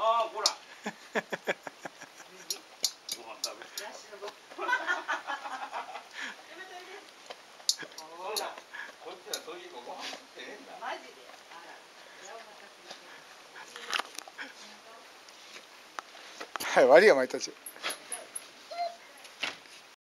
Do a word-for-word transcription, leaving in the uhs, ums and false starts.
ああ、ほら。ご飯食べ。ほら、こっちはそういうご飯食ってねえんだ。マジで。あら。 はい、悪いよお前たち。